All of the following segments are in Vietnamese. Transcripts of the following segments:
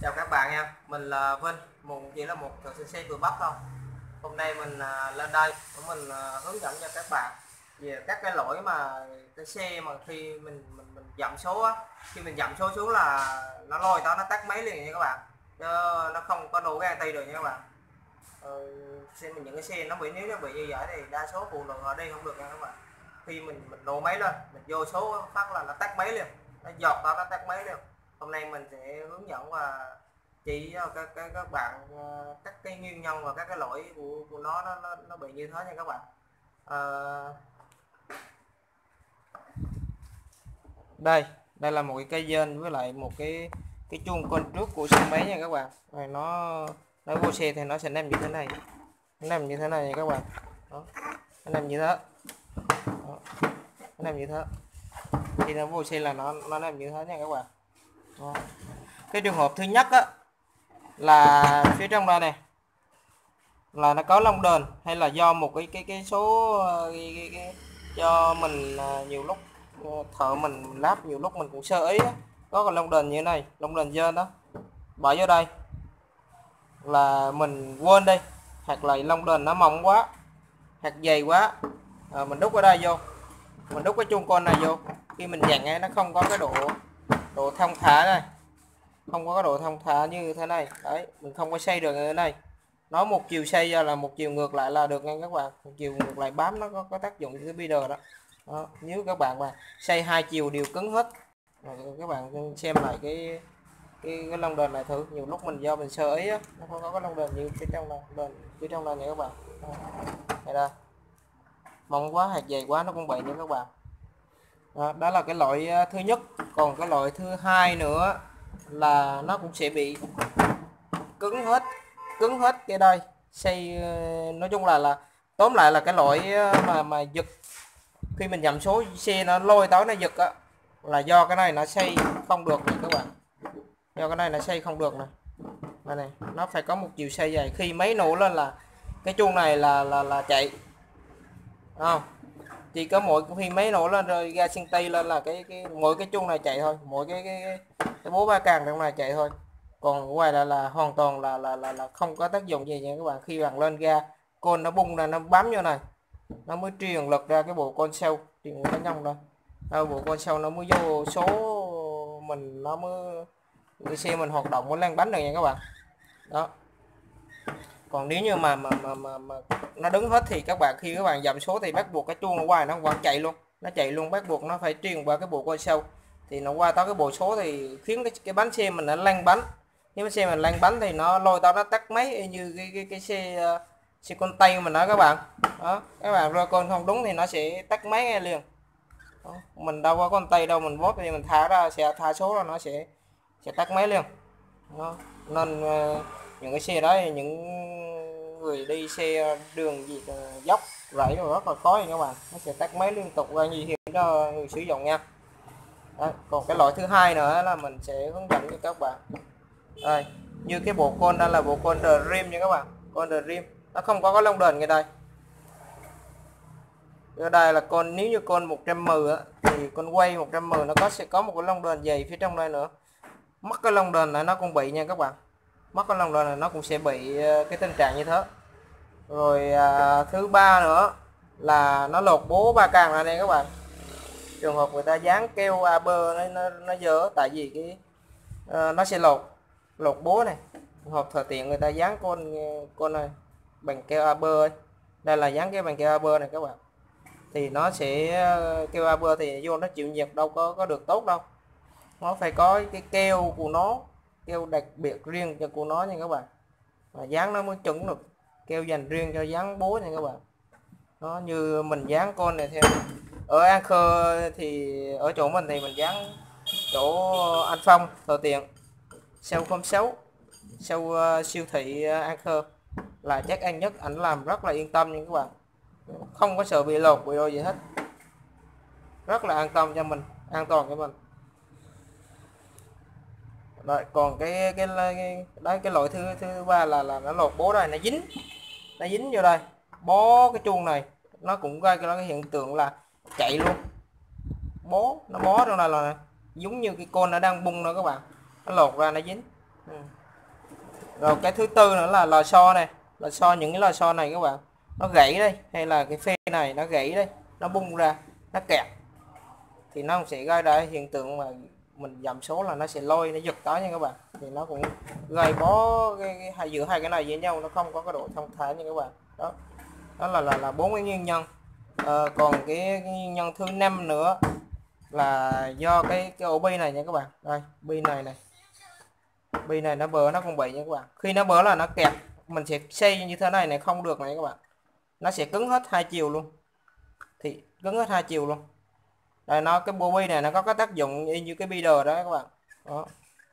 Chào các bạn nha, mình là Vinh, chỉ là một thợ sửa xe vừa Bắc thôi. Hôm nay mình lên đây để mình hướng dẫn cho các bạn về các cái lỗi mà cái xe mà khi mình dậm số á, khi mình dậm số xuống là nó lôi đó nó tắt máy liền nha các bạn, chứ nó không có đủ ga ti được nha các bạn. Những cái xe nó bị, nếu nó bị như vậy thì đa số phụ nữ ở đây không được nha các bạn. Khi mình nổ máy lên, mình vô số phát là nó tắt máy liền, nó giọt đó nó tắt máy liền. Hôm nay mình sẽ hướng dẫn và chỉ cho các bạn các cái nguyên nhân và các cái lỗi của nó bị như thế nha các bạn. Đây là một cái dên với lại một cái chuông con trước của xe máy nha các bạn. Rồi nó vô xe thì nó sẽ nằm như thế này, nó nằm như thế này nha các bạn. Đó, nó nằm như thế. Đó, nó nằm như thế. Khi nó vô xe là nó nằm như thế nha các bạn. Đó. Cái trường hợp thứ nhất á là phía trong đây này là nó có lông đờn, hay là do một cái số do mình nhiều lúc thợ mình lắp nhiều lúc mình cũng sơ ý á, có cái lông đờn như thế này, lông đờn dơ đó bỏ vô đây là mình quên đi, hoặc là lông đờn nó mỏng quá hoặc dày quá, mình đút ở đây vô, mình đút cái chuông con này vô, khi mình dặn ấy, nó không có cái độ thông thả này, không có cái độ thông thả như thế này đấy, mình không có xoay được như thế này, nó một chiều xoay ra là một chiều ngược lại là được nha các bạn, một chiều ngược lại bám nó có tác dụng như cái video đó. Đó, nếu các bạn mà xoay hai chiều đều cứng hết. Rồi các bạn xem lại cái lông đờn này thử, nhiều lúc mình do mình sơ ý á, nó không có cái lông đờn như phía trong này, phía trong này nha các bạn. Đây đây, mỏng quá hoặc dày quá nó cũng bị nha các bạn. Đó là cái loại thứ nhất. Còn cái loại thứ hai nữa là nó cũng sẽ bị cứng hết cái đây xây. Nói chung là tóm lại là cái loại mà giật, khi mình nhầm số xe nó lôi tới nó giật á, là do cái này nó xây không được này các bạn, do cái này nó xây không được này. Đây này, nó phải có một chiều xây dài, khi máy nổ lên là cái chuông này là chạy không, chỉ có mỗi khi máy nổ lên rồi ga xăng ti lên là mỗi cái chuông này chạy thôi, mỗi cái bố ba càng trong này chạy thôi, còn ngoài là hoàn toàn là không có tác dụng gì nha các bạn. Khi bạn lên ga côn nó bung ra, nó bám vô này, nó mới truyền lực ra cái bộ con sau, truyền cái nhông ra, bộ con sau nó mới vô số mình, nó mới cái xe mình hoạt động mới lăn bánh được nha các bạn. Đó, còn nếu như mà nó đứng hết thì các bạn, khi các bạn dậm số thì bắt buộc cái chuông nó qua nó vẫn chạy luôn, nó chạy luôn, bắt buộc nó phải truyền qua cái bộ con sau thì nó qua tới cái bộ số, thì khiến cái bánh xe mình nó lăn bánh. Nếu xe mình lăn bánh thì nó lôi tao nó tắt máy như cái xe con tay mình nói các bạn. Đó, các bạn rơ con không đúng thì nó sẽ tắt máy ngay liền. Đó, mình đâu có con tay đâu, mình bóp thì mình thả ra, sẽ thả số ra nó sẽ tắt máy liền. Đó, nên những cái xe đó, những người đi xe đường gì dốc rẫy rồi rất là khó nha các bạn, nó sẽ tắt máy liên tục, gây nguy hiểm cho người sử dụng nha. Đó, còn cái loại thứ hai nữa là mình sẽ hướng dẫn cho các bạn. Đây, như cái bộ con đây là bộ con Dream nha các bạn, con Dream nó không có cái lông đờn ngay đây. Ở đây là con, nếu như con 110 á, thì con quay 110 nó sẽ có một cái lông đờn dày phía trong đây nữa. Mất cái lông đờn này nó cũng bị nha các bạn, mất cái lông đờn này nó cũng sẽ bị cái tình trạng như thế. Rồi thứ ba nữa là nó lột bố ba càng ra đây các bạn. Trường hợp người ta dán keo AB nó dở, tại vì cái nó sẽ lột bố này. Trường hợp thời tiện người ta dán con này bằng keo AB ơi. Đây là dán cái bằng keo AB này các bạn, thì nó sẽ keo AB thì vô nó chịu nhiệt đâu có được tốt đâu, nó phải có cái keo của nó, keo đặc biệt riêng cho của nó nha các bạn, và dán nó mới chuẩn được, keo dành riêng cho dán bố nha các bạn. Nó như mình dán con này theo ở Anchor, thì ở chỗ mình thì mình dán chỗ Anh Phong thời tiện sau 06 sau siêu thị Anchor là chắc ăn nhất, ảnh làm rất là yên tâm nha các bạn, không có sợ bị lột bị đôi gì hết, rất là an tâm cho mình, an toàn cho mình. Rồi, còn cái đấy, cái loại thứ ba là nó lột bố đây, nó dính vô đây bó cái chuông này, nó cũng gây cái hiện tượng là chạy luôn, nó bó trong đây là giống như cái con nó đang bung nữa các bạn, nó lột ra nó dính. Ừ. Rồi cái thứ tư nữa là lò xo này, lò xo, những cái lò xo này các bạn nó gãy đây, hay là cái phê này nó gãy đây, nó bung ra, nó kẹt, thì nó sẽ gây ra hiện tượng mà mình giảm số là nó sẽ lôi, nó giật tới nha các bạn, thì nó cũng gây bó hai giữa hai cái này với nhau, nó không có cái độ thông thái nha các bạn. Đó, đó là bốn cái nguyên nhân. Còn cái nguyên nhân thứ năm nữa là do cái ổ bi này nha các bạn. Đây, bi này bi này nó bớ, nó cũng bị nha các bạn. Khi nó bớ là nó kẹt, mình sẽ xây như thế này này không được này các bạn, nó sẽ cứng hết hai chiều luôn, thì cứng hết hai chiều luôn. Đây, nó cái bộ bi này nó có cái tác dụng y như cái bi đờ đó các bạn. Đó,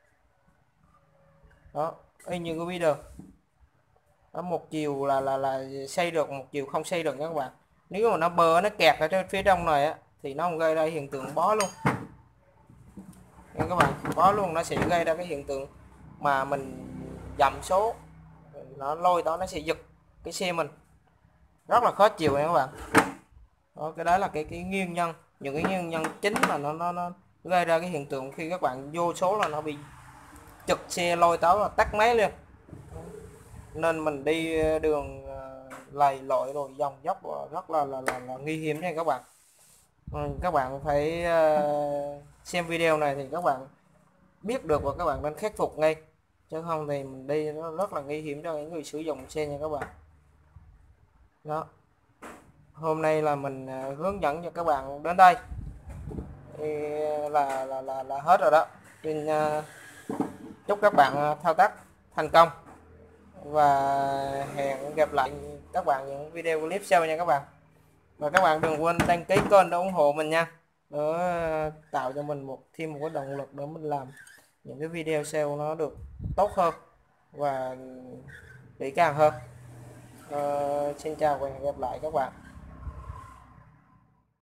đó, y như cái bi đờ đó, một chiều là xây được, một chiều không xây được nha các bạn. Nếu mà nó bờ, nó kẹt ở trên phía trong này á thì nó không gây ra hiện tượng bó luôn nha các bạn, bó luôn, nó sẽ gây ra cái hiện tượng mà mình dầm số, nó lôi đó, nó sẽ giật cái xe mình, rất là khó chịu nha các bạn. Đó, cái đó là cái nguyên nhân, những cái nguyên nhân chính mà nó gây ra cái hiện tượng khi các bạn vô số là nó bị chật xe, lôi tới là tắt máy luôn. Nên mình đi đường lầy lội rồi dòng dốc rất là nguy hiểm nha các bạn. Các bạn phải xem video này thì các bạn biết được và các bạn nên khắc phục ngay, chứ không thì mình đi nó rất là nguy hiểm cho những người sử dụng xe nha các bạn. Đó, hôm nay là mình hướng dẫn cho các bạn đến đây thì là hết rồi đó. Xin chúc các bạn thao tác thành công và hẹn gặp lại các bạn những video clip sau nha các bạn. Và các bạn đừng quên đăng ký kênh để ủng hộ mình nha, để tạo cho mình thêm một cái động lực để mình làm những cái video sau nó được tốt hơn và kỹ càng hơn. Xin chào và hẹn gặp lại các bạn.